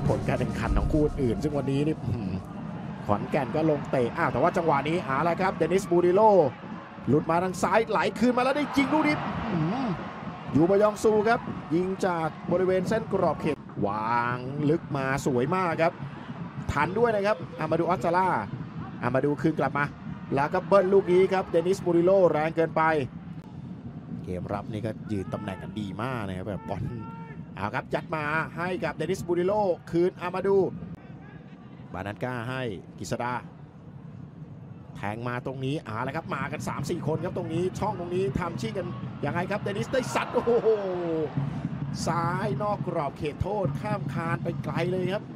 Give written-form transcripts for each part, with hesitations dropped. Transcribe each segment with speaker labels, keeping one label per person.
Speaker 1: ผลการแข่งขันของคู่อื่นซึ่งวันนี้นี่ขอนแก่นก็ลงเตะแต่ว่าจังหวะนี้อะไรครับเดนิสบูริโลหลุดมาทางซ้ายไหลคืนมาแล้วได้ยิงลูกนี้ยูบยองซูครับยิงจากบริเวณเส้นกรอบเขตวางลึกมาสวยมากครับทันด้วยนะครับอามาดูอัสซาร่าอามาดูคืนกลับมาแล้วก็เบิ้ลลูกนี้ครับเดนิสบูริโลแรงเกินไปเกมรับนี่ก็ยืนตำแหน่งกันดีมากนะครับแบบบอลเอาครับยัดมาให้กับเดนิสบูริโลคืนอามาดูบานันก้าให้กิษดาแทงมาตรงนี้อะไรครับมากัน 3-4 คนครับตรงนี้ช่องตรงนี้ทำชี้กันยังไงครับเดนิสได้สัตว์โอ้โหซ้ายนอกกรอบเขตโทษข้ามคานไปไกลเลยครับ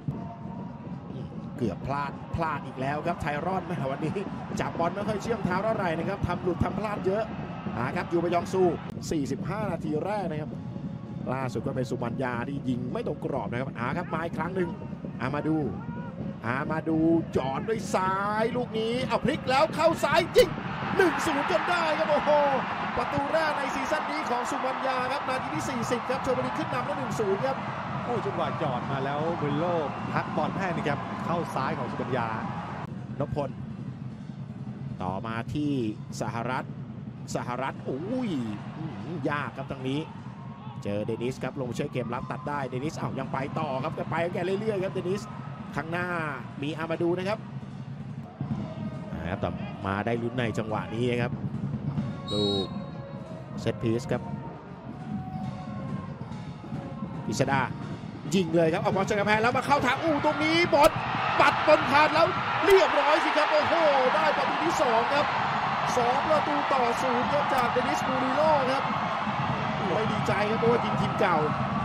Speaker 1: เกือบพลาดอีกแล้วครับไทรอนแม่วันนี้จับบอลไม่ค่อยเชื่อมเท้าเท่าไหร่นะครับทำหลุดทำพลาดเยอะครับยูบยองซู45 นาทีแรกนะครับล่าสุดก็เป็นสุบัญญาที่ยิงไม่ตรงกรอบนะครับครับมาอีกครั้งหนึ่งอามาดูจอดด้วยซ้ายลูกนี้เอาพลิกแล้วเข้าซ้ายยิง 1-0 จนได้ครับโอ้โหประตูแรกในซีซั่นนี้ของสุบัญญาครับนาทีที่40ครับชลบุรีขึ้นนำแล้ว 1-0 ครับ
Speaker 2: โอ้จังหวะจอดมาแล้วบุริโลพักบอลให้นะครับเข้าซ้ายของสุบัญญาน
Speaker 1: พพลต่อมาที่สหรัฐโอ้ยยากครับตรงนี้เจอเดนิสครับลงช่วยเกมรับตัดได้เดนิสยังไปต่อครับไปแกเรื่อยๆครับเดนิสข้างหน้ามีอามาดูนะครับแต่มาได้ลุ้นในจังหวะนี้ครับดูเซตพีซครับกิษดายิงเลยครับเอาบอลจากกำแพงแล้วมาเข้าทางตรงนี้บอลปัดบอลผ่านแล้วเรียบร้อยสิครับโอ้โหได้ประตูที่2ครับ2-0ครับจากเดนิสบูริโลครับไม่ดีใจครับเพราะว่ายิงทีมเก่า